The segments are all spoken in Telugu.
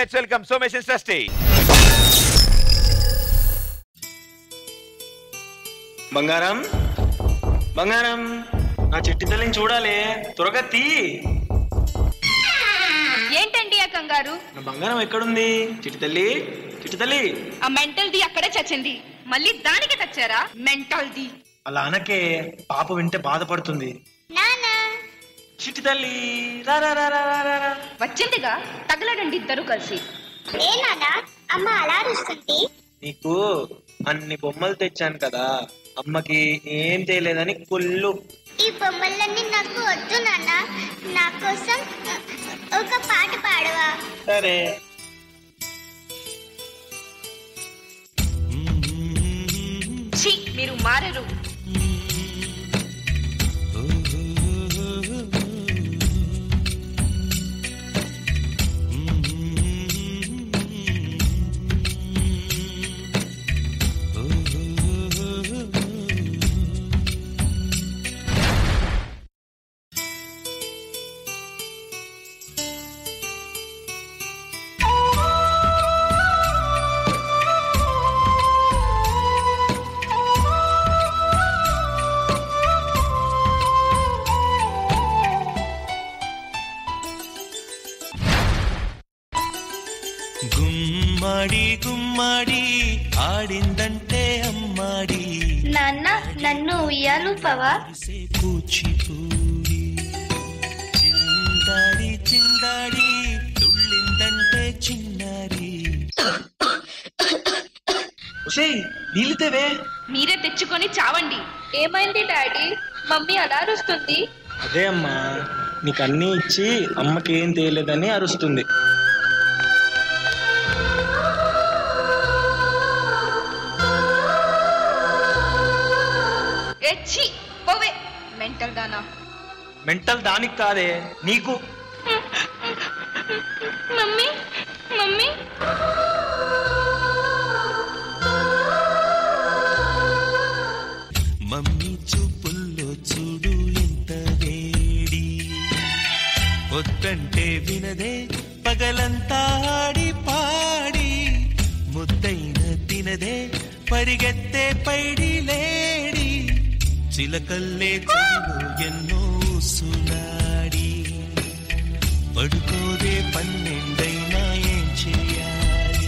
Let's welcome Somesh insta stage. బంగారం బంగారం నా చిట్టి తల్లిని చూడాలి, త్వరగా తీ. ఏంటండి ఆ కంగారు? నా బంగారం ఎక్కడుంది? చిట్టి తల్లి, చిట్టి తల్లి. ఆ మెంటల్ ది అక్కడే చచ్చింది, మళ్ళీ దానికి తెచ్చారా మెంటల్ ది? అలా అనకే, పాప వింటే బాధపడుతుంది. చిట్టి తల్లి రా రా రా రా రా రా. వచ్చిందిగా, తగలడండి ఇద్దరు కలిసి. ఏ నాన్న అమ్మ అలా అరుస్తుంది? నీకు అన్ని బొమ్మలు తెచ్చాను కదా, అమ్మకి ఏం తేలేదని కుళ్ళు. ఈ బొమ్మలన్నీ నాకు వద్దు నాన్న, నా కోసం ఒక పాట పాడవా? సరే. ఛీ, మీరు మారరు. గుమ్మడి గుమ్మడి ఆడిందంటే అమ్మాడి, నాన్న నన్ను ఉయ్యాలుపవా? కూచిపూడి చిందాడి చిందాడి తుళ్ళిందంటే చిన్నారి. నీళ్ళుతేవే. మీరే తెచ్చుకొని చావండి. ఏమైంది డాడీ? మమ్మీ అలా అరుస్తుంది. అదే అమ్మా, నీకు అన్నీ ఇచ్చి అమ్మకి ఏం తేలేదని అరుస్తుంది. పోవే మెంటల్ దానా. మెంటల్ దానికి కాదే, నీకు. మమ్మీ మమ్మీ మమ్మీ చూపుల్లో చూడు ఎంత వేడి, వద్దంటే వినదే పగలంతా ఆడి పాడి, ముద్దైన తినదే పరిగెత్తే పైడి లేడి, చిలకల్లే చెవులు ఎన్నో సులాడి, పడుకోదే పన్నెండైనా ఏం చేయాలి.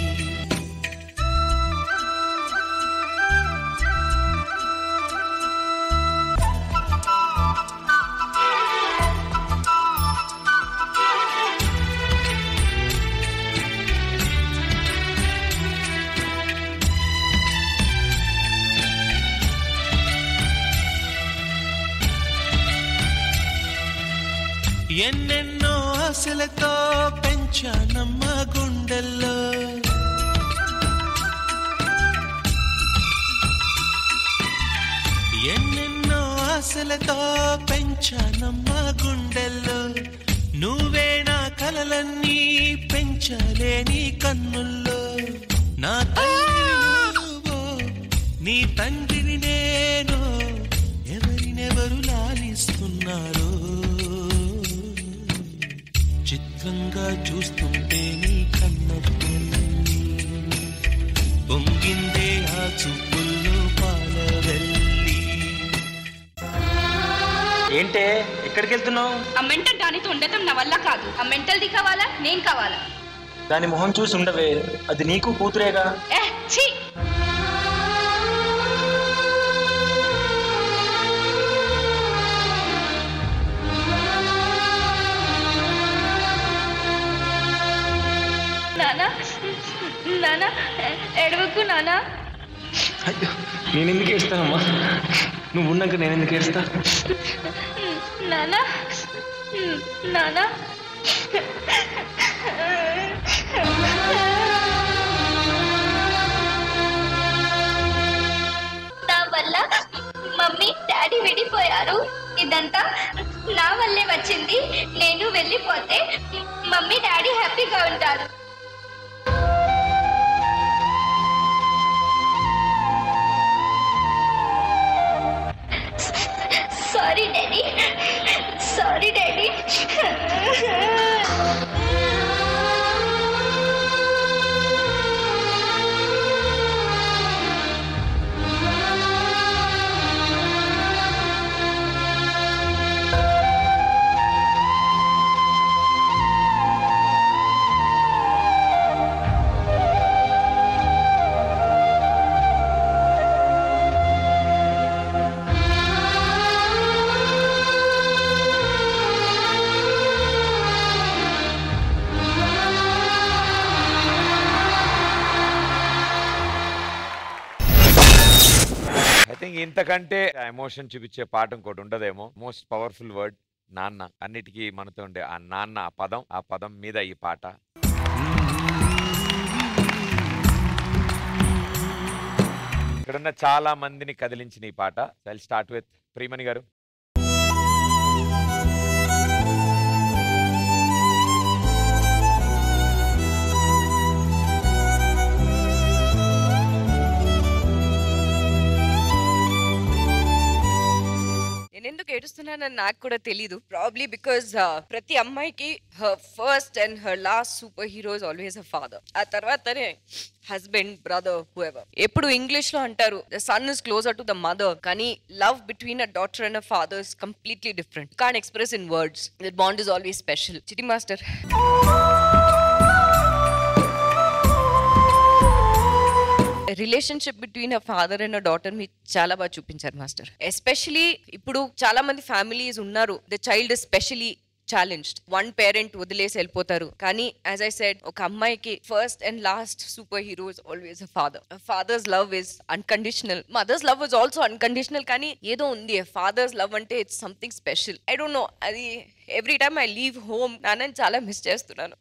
ఎన్నెన్నో ఆశలతో పెంచానమ్మ గుండెల్లో, ఎన్నెన్నో ఆశలతో పెంచానమ్మ గుండెల్లో, నువ్వే నా కలలన్నీ పెంచలేని కన్నుల్లో, నా తల్లి నీ తండ్రిని నేను, ఎవరినెవరు లాలిస్తున్నారో, చిత్రంగా చూస్తుంటే నీ కన్న పొంగిందే ఆ చూపుల్లో పాలవెల్లి. ఏంటే ఎక్కడికి వెళ్తున్నావు? ఆ మెంటల్ దానితో ఉండటం నా వల్ల కాదు. ఆ మెంటల్ ది కావాలా, నేను కావాలా? దాని మొహం చూసి ఉండవే, అది నీకు కూతురేగా. ఛీ. నానా నానా ఎడవకు నానా. అయ్యో, నేను ఎందుకు ఏడుస్తానమ్మా? నువ్వు ఉన్నాక నేను ఎందుకు ఏడుస్తా? నానా నానా నా వల్ల మమ్మీ డాడీ విడిపోయారు. ఇదంతా నా వల్లే వచ్చింది. నేను వెళ్ళిపోతే మమ్మీ డాడీ హ్యాపీగా ఉంటారు. Sorry daddy, sorry daddy. ఇంతకంటే ఎమోషన్ చూపించే పాట ఇంకోటి ఉండదేమో. మోస్ట్ పవర్ఫుల్ వర్డ్ నాన్న. అన్నిటికీ మనతో ఉండే ఆ నాన్న ఆ పదం మీద ఈ పాట. ఇక్కడున్న చాలా మందిని కదిలించిన ఈ పాట. ఐల్ స్టార్ట్ విత్ ప్రియమణి గారు. నేను ఎందుకు ఏడుస్తున్నానని నాకు కూడా తెలీదు. ప్రాబ్లీ బికాజ్ ప్రతి అమ్మాయికి her first and her last super hero is always her father. ఆ తర్వాతనే హస్బెండ్, బ్రదర్, హూఎవర్. ఎప్పుడు ఇంగ్లీష్ లో అంటారు the son is closer to the mother, కానీ love between a daughter and a father is completely different. Can't express in words. That bond is always special. Chitti master, relationship between a father and a daughter మీరు చాలా బాగా చూపించారు మాస్టర్. ఎస్పెషలీ ఇప్పుడు చాలా మంది ఫ్యామిలీస్ ఉన్నారు, the child is specially challenged. One parent వదిలేసి వెళ్ళిపోతారు, కానీ యాజ్ ఐ సెడ్ ఒక అమ్మాయికి first and last super hero is always a father. Father's love is unconditional, mother's love is also unconditional, కానీ ఏదో ఉంది ఫాదర్స్ లవ్ అంటే it's something special. I don't know, అది every time I leave home నాన్నని చాలా మిస్ చేస్తున్నాను.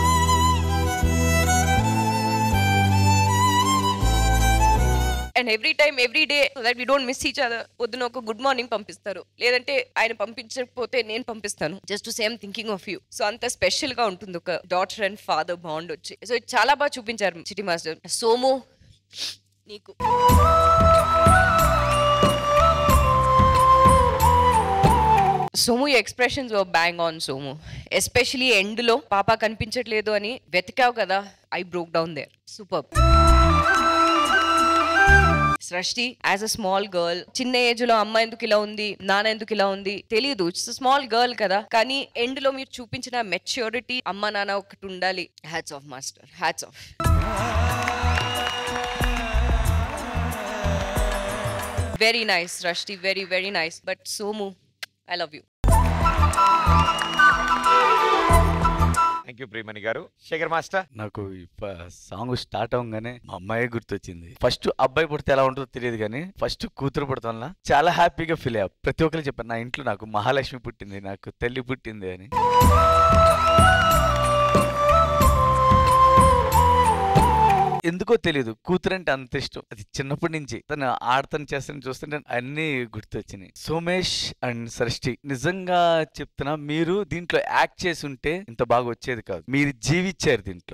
And every time every day so that we don't miss each other. పొద్దున ఒక గుడ్ మార్నింగ్ పంపిస్తారు, లేదంటే ఆయన పంపించకపోతే నేను పంపిస్తాను, just to same thinking of you. So అంత స్పెషల్ గా ఉంటుంది ఒక డాటర్ అండ్ ఫాదర్ బాండ్ వచ్చి. సో చాలా బాగా చూపించారు చిటి మాస్టర్. సోము నీకు Somu expressions bang on Somu. Especially end లో పాప కనిపించట్లేదు అని వెతికావు కదా, I broke down there. Super. Srishti as a small girl, చిన్న ఏజ్ లో అమ్మ ఎందుకు ఇలా ఉంది, నాన్న ఎందుకు ఇలా ఉంది తెలియదు, ఇట్స్ స్మాల్ గర్ల్ కదా, కానీ ఎండ్ లో మీరు చూపించిన మెచ్యూరిటీ, అమ్మ నాన్న ఒకటి ఉండాలి. Hats off master, hats off. Very nice Srishti, very very nice. But Somu, I love you. Thank you Priyamani garu. Shekhar master, నాకు సాంగ్ స్టార్ట్ అవగానే మా అమ్మాయి గుర్తొచ్చింది. ఫస్ట్ అబ్బాయి పుడితే ఎలా ఉంటుందో తెలియదు, కానీ ఫస్ట్ కూతురు పుడతాం వల్ల చాలా హ్యాపీగా ఫీల్ అయ్యా. ప్రతి ఒక్కరు చెప్పాను, నా ఇంట్లో నాకు మహాలక్ష్మి పుట్టింది, నాకు తల్లి పుట్టింది అని. ఎందుకో తెలియదు, కూతురంటే అంత ఇష్టం. అది చిన్నప్పటి నుంచి తను ఆడతను చేస్తాను చూస్తుంటే అన్ని గుర్తొచ్చినాయి. సోమేష్ అండ్ సృష్టి, నిజంగా చెప్తున్నా, మీరు దీంట్లో యాక్ట్ చేసి ఉంటే ఇంత బాగా వచ్చేది కాదు. మీరు జీవించారు దీంట్లో.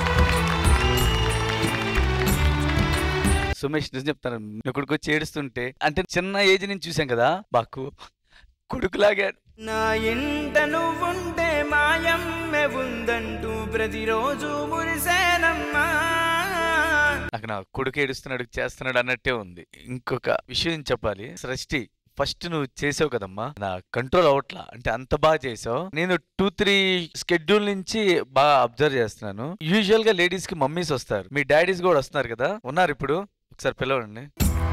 సోమేష్ నిజం చెప్తాను, ఇక్కడికి వచ్చి ఏడుస్తుంటే, అంటే చిన్న ఏజ్ నుంచి చూసాం కదా, బాకు కొడుకులాగా. నా ఇంట నువ్వుంటే మాయమ్మె ఉందంటూ ప్రతిరోజు మురిసేనమ్మా. నాకు నా కొడుకు ఏడుస్తున్నాడు, చేస్తున్నాడు అన్నట్టే ఉంది. ఇంకొక విషయం చెప్పాలి, సృష్టి ఫస్ట్ నువ్వు చేసావు కదమ్మా, నా కంట్రోల్ అవట్లా, అంటే అంత బాగా చేసావు. నేను 2-3 స్కెడ్యూల్ నుంచి బాగా అబ్జర్వ్ చేస్తున్నాను. యూజువల్ గా లేడీస్ కి మమ్మీస్ వస్తారు, మీ డాడీస్ కూడా వస్తున్నారు కదా, ఉన్నారు ఇప్పుడు, ఒకసారి పిలవండి.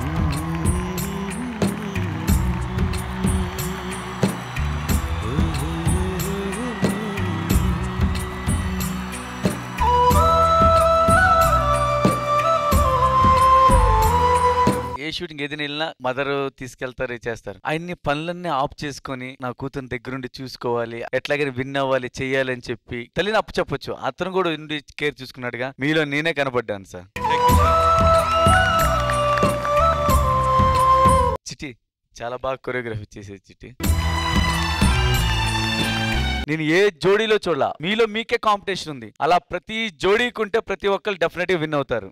ఏ షూటింగ్ ఏదైనా వెళ్ళినా మదర్ తీసుకెళ్తారు, చేస్తారు. ఆయన్ని పనులన్నీ ఆఫ్ చేసుకుని నా కూతురు దగ్గరుండి చూసుకోవాలి, ఎట్లాగైనా విన్ అవ్వాలి, చెయ్యాలి అని చెప్పి తల్లిని అప్పు చెప్పొచ్చు. అతను కూడా ఉండి కేర్ చూసుకున్నాడుగా. మీలో నేనే కనపడ్డాను సార్. చిటి చాలా బాగా కొరియోగ్రఫీ చేసేది చిటి. నేను ఏ జోడీలో చూడలా, మీలో మీకే కాంపిటీషన్ ఉంది. అలా ప్రతి జోడీకుంటే ప్రతి ఒక్కరు డెఫినెట్ గా విన్ అవుతారు.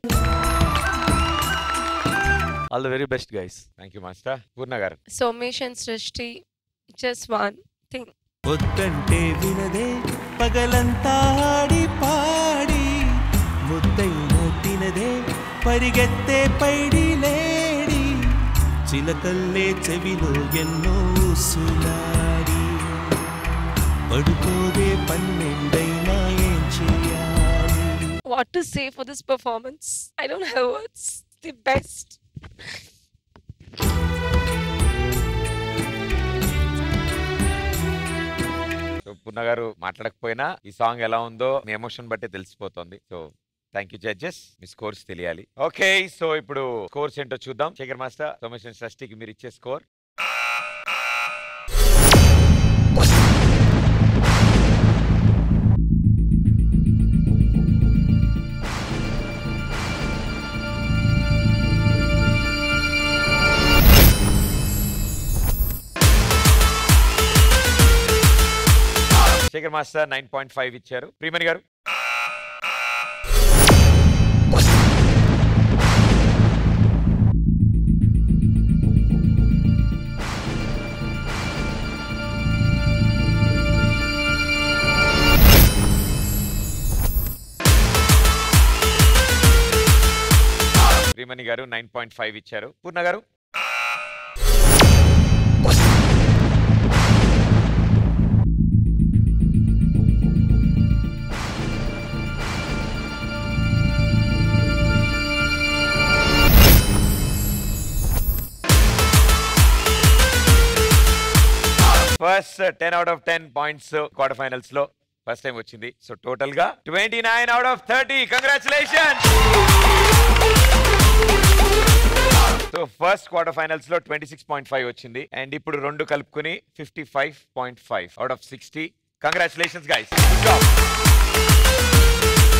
All the very best guys. Thank you master. Purna garu. Somesh and Srishti, just one thing. వద్దంటే వినదే పగలంతా ఆడి పాడి, ముద్దైన తినదే పరిగెత్తే పైడి లేడి, చిలకల్లే చెవిలో ఎన్నో సులాడి, పడుకోదే పన్నెండైనా ఏం చేయాలి. What to say for this performance? I don't have words. The best. పూర్ణ గారు మాట్లాడకపోయినా ఈ సాంగ్ ఎలా ఉందో మీ ఎమోషన్ బట్టి తెలిసిపోతుంది. So thank you judges. మీ స్కోర్స్ తెలియాలి. ఓకే, సో ఇప్పుడు స్కోర్స్ ఏంటో చూద్దాం. శేఖర్ మాస్టర్, సోమేష్ అండ్ షష్ఠికి మీరు ఇచ్చే స్కోర్. శేఖర్ మాస్టర్ 9.5 ఇచ్చారు. ప్రియమణి గారు ప్రియమణి గారు 9.5 ఇచ్చారు. Purna garu first 10 out of 10 points quarter finals లో ఫస్ట్ టైం వచ్చింది. సో టోటల్ గా 29 out of 30. Congratulation. So first quarter finals లో 26.5 వచ్చింది. అండ్ ఇప్పుడు రెండు కలుపుకుని 55.5 out of 60. Congratulations guys. Good job.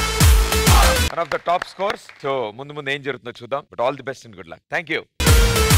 One of the top scores. So ముందు ఏం జరుగుతుందో చూద్దాం. But all the best and good luck. Thank you.